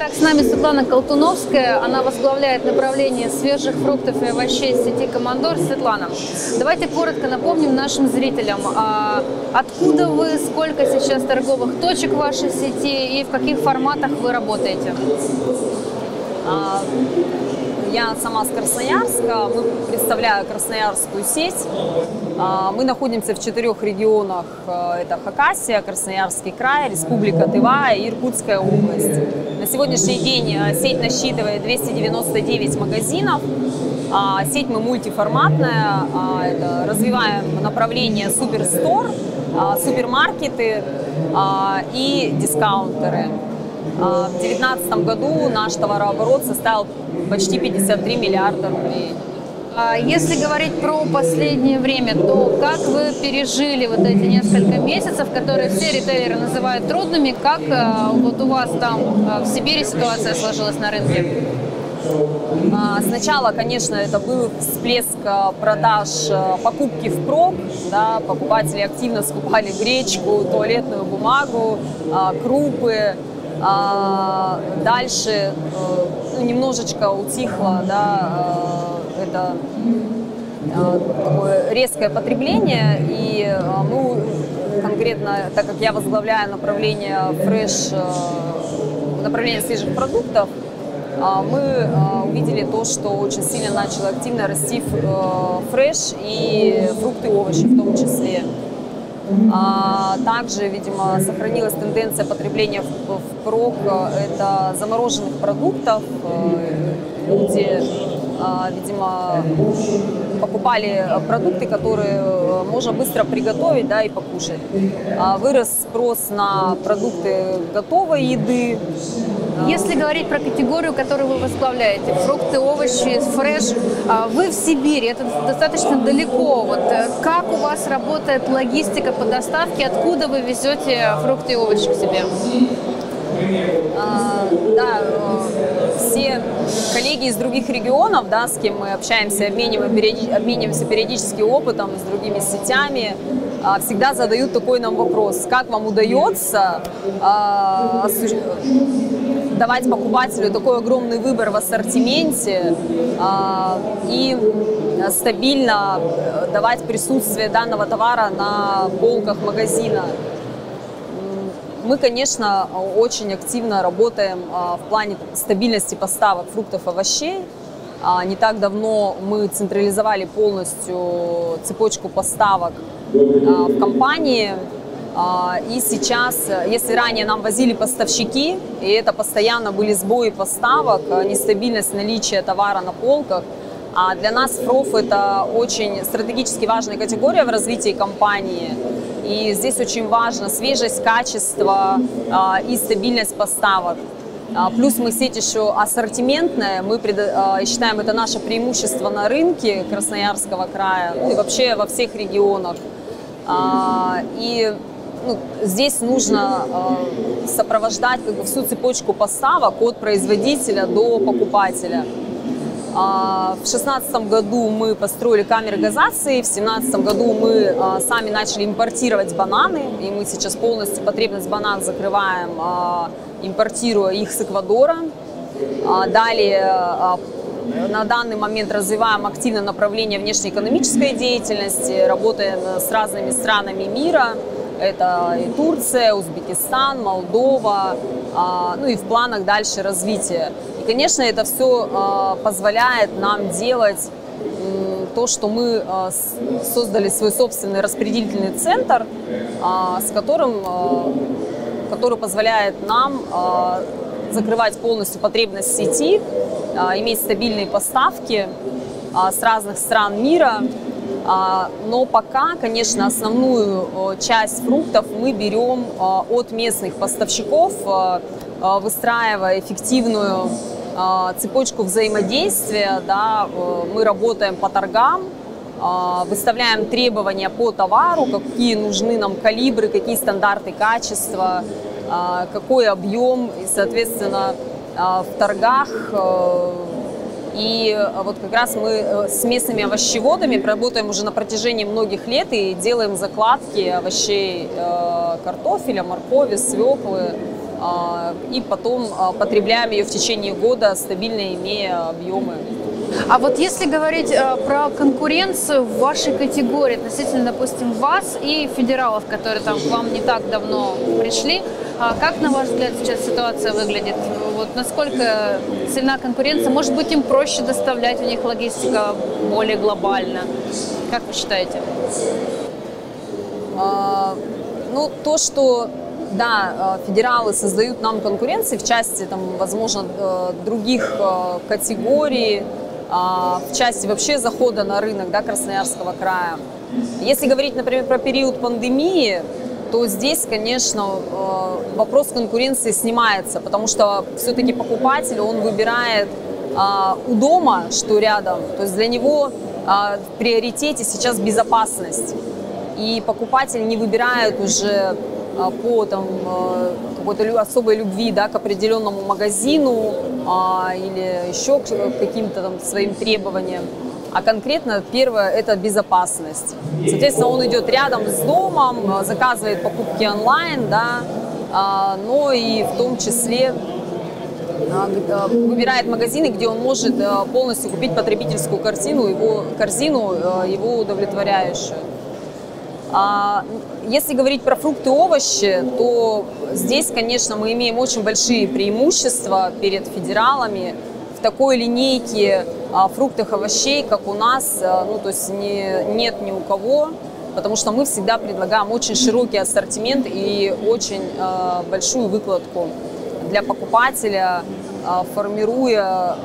Итак, с нами Светлана Колтуновская, она возглавляет направление свежих фруктов и овощей сети «Командор». Светлана, давайте коротко напомним нашим зрителям, откуда вы, сколько сейчас торговых точек в вашей сети и в каких форматах вы работаете? Я сама с Красноярска, мы представляю красноярскую сеть. Мы находимся в 4 регионах, это Хакасия, Красноярский край, Республика Тыва и Иркутская область. На сегодняшний день сеть насчитывает 299 магазинов. Сеть мы мультиформатная, развиваем направление суперстор, супермаркеты и дискаунтеры. В 2019 году наш товарооборот составил почти 53 миллиарда рублей. Если говорить про последнее время, то как вы пережили вот эти несколько месяцев, которые все ритейлеры называют трудными, как вот у вас там в Сибири ситуация сложилась на рынке? Сначала, конечно, это был всплеск продаж покупки впрок, да, покупатели активно скупали гречку, туалетную бумагу, крупы. Дальше немножечко утихло, да, это такое резкое потребление, и мы конкретно, так как я возглавляю направление фреш, направление свежих продуктов, мы увидели то, что очень сильно начал активно расти фреш и фрукты и овощи в том числе. Также, видимо, сохранилась тенденция потребления впрок, это замороженных продуктов. Люди, видимо, покупали продукты, которые можно быстро приготовить, да, и покушать. Вырос спрос на продукты готовой еды. Если говорить про категорию, которую вы возглавляете, фрукты, овощи, фреш, вы в Сибири, это достаточно далеко. Вот как у вас работает логистика по доставке, откуда вы везете фрукты и овощи к себе? Да, все коллеги из других регионов, да, с кем мы общаемся, обмениваемся периодически опытом с другими сетями, всегда задают такой нам вопрос: как вам удается давать покупателю такой огромный выбор в ассортименте и стабильно давать присутствие данного товара на полках магазина. Мы, конечно, очень активно работаем в плане стабильности поставок фруктов и овощей. Не так давно мы централизовали полностью цепочку поставок в компании. И сейчас, если ранее нам возили поставщики, и это постоянно были сбои поставок, нестабильность наличия товара на полках, для нас ФРОФ это очень стратегически важная категория в развитии компании. И здесь очень важно свежесть, качество и стабильность поставок. Плюс мы сеть еще ассортиментная, мы считаем, это наше преимущество на рынке Красноярского края, ну и вообще во всех регионах. И здесь нужно сопровождать всю цепочку поставок от производителя до покупателя. В 2016 году мы построили камеры газации, в 2017 году мы сами начали импортировать бананы, и мы сейчас полностью потребность банан закрываем, импортируя их с Эквадора. Далее, на данный момент развиваем активно направление внешнеэкономической деятельности, работаем с разными странами мира. Это и Турция, Узбекистан, Молдова, ну и в планах дальше развития. И, конечно, это все позволяет нам делать то, что мы создали свой собственный распределительный центр, который позволяет нам закрывать полностью потребность сети, иметь стабильные поставки с разных стран мира. Но пока, конечно, основную часть фруктов мы берем от местных поставщиков, выстраивая эффективную цепочку взаимодействия. Да, мы работаем по торгам, выставляем требования по товару, какие нужны нам калибры, какие стандарты качества, какой объем, и, соответственно, в торгах. И вот как раз мы с местными овощеводами работаем уже на протяжении многих лет и делаем закладки овощей, картофеля, моркови, свеклы. и потом потребляем ее в течение года, стабильно имея объемы. А вот если говорить про конкуренцию в вашей категории относительно, допустим, вас и федералов, которые там к вам не так давно пришли, как, на ваш взгляд, сейчас ситуация выглядит? Вот насколько сильна конкуренция? Может быть, им проще доставлять, у них логистика более глобальна? Как вы считаете? Ну, то, что, да, федералы создают нам конкуренции в части, там, возможно, других категорий, в части вообще захода на рынок, да, Красноярского края. Если говорить, например, про период пандемии, то здесь, конечно, вопрос конкуренции снимается, потому что все-таки покупатель, он выбирает у дома, что рядом, то есть для него в приоритете сейчас безопасность. И покупатель не выбирает уже по какой-то особой любви, да, к определенному магазину или еще к каким-то там своим требованиям. А конкретно первое – это безопасность. Соответственно, он идет рядом с домом, заказывает покупки онлайн, да, но и в том числе выбирает магазины, где он может полностью купить потребительскую корзину, его удовлетворяющую. Если говорить про фрукты и овощи, то здесь, конечно, мы имеем очень большие преимущества перед федералами в такой линейке фруктов и овощей, как у нас, ну, то есть нет ни у кого, потому что мы всегда предлагаем очень широкий ассортимент и очень большую выкладку для покупателя, формируя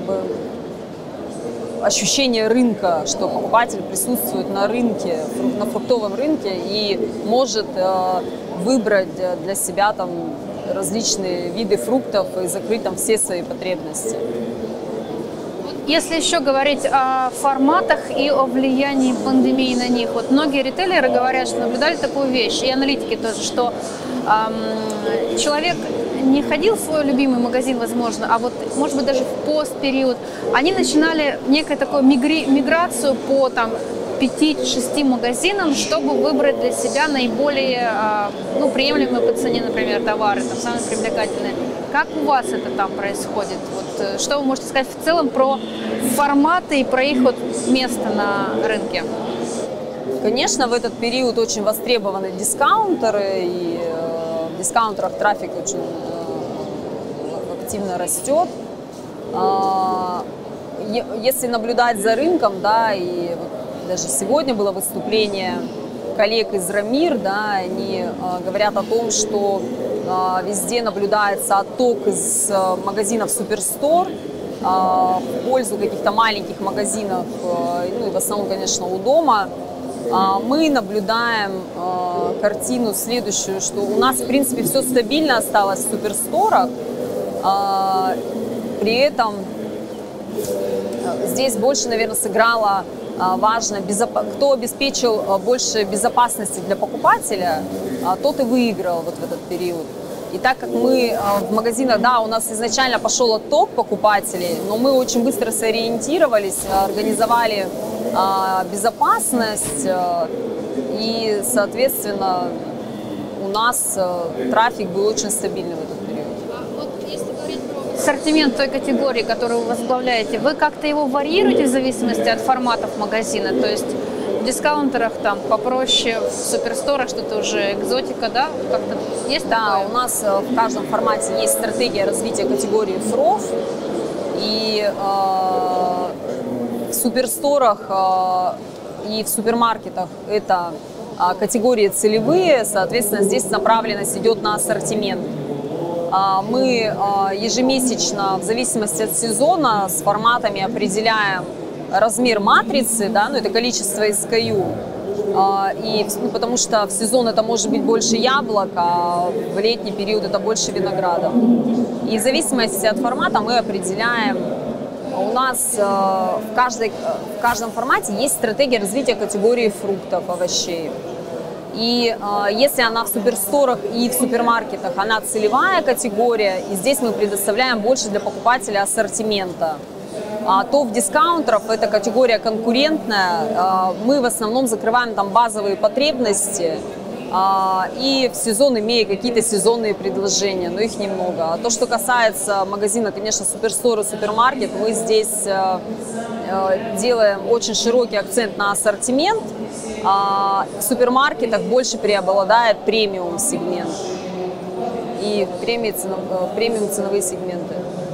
ощущение рынка, что покупатель присутствует на рынке, на фруктовом рынке и может выбрать для себя там различные виды фруктов и закрыть там все свои потребности. Если еще говорить о форматах и о влиянии пандемии на них, вот многие ритейлеры говорят, что наблюдали такую вещь, и аналитики тоже, что человек не ходил в свой любимый магазин, возможно, а вот, может быть, даже в постпериод, они начинали некую такую миграцию по там 5-6 магазинам, чтобы выбрать для себя наиболее приемлемые по цене, например, товары, там, самые привлекательные. Как у вас это там происходит? Вот, что вы можете сказать в целом про форматы и про их вот место на рынке? Конечно, в этот период очень востребованы дискаунтеры, и в дискаунтерах трафик очень активно растет. Если наблюдать за рынком, да, и вот даже сегодня было выступление коллег из Рамир, да, они говорят о том, что везде наблюдается отток из магазинов Суперстор в пользу каких-то маленьких магазинов, ну и в основном, конечно, у дома. Мы наблюдаем картину следующую, что у нас, в принципе, все стабильно осталось в Суперсторах, при этом здесь больше, наверное, сыграло важно, кто обеспечил больше безопасности для покупателя, тот и выиграл вот в этот период. И так как мы в магазинах, да, у нас изначально пошел отток покупателей, но мы очень быстро сориентировались, организовали безопасность, и, соответственно, у нас трафик был очень стабильный в этот период. Вот если говорить про ассортимент той категории, которую вы возглавляете, вы как-то его варьируете в зависимости от форматов магазина? То есть в дискаунтерах там попроще, в суперсторах что-то уже экзотика, да? Как-то есть да, такое? У нас в каждом формате есть стратегия развития категории фров, и в суперсторах и в супермаркетах это категории целевые, соответственно, здесь направленность идет на ассортимент. Мы ежемесячно, в зависимости от сезона, с форматами определяем размер матрицы, да, ну, это количество SKU, потому что в сезон это может быть больше яблок, а в летний период это больше винограда. И в зависимости от формата мы определяем, у нас в каждом формате есть стратегия развития категории фруктов, овощей. И если она в суперсторах и в супермаркетах, она целевая категория, и здесь мы предоставляем больше для покупателя ассортимента, то в дискаунтерах эта категория конкурентная, мы в основном закрываем там базовые потребности, и в сезон имея какие-то сезонные предложения, но их немного. А то, что касается магазина, конечно, Суперстор и Супермаркет, мы здесь делаем очень широкий акцент на ассортимент, а в супермаркетах больше преобладает премиум сегмент и премиум ценовые сегменты.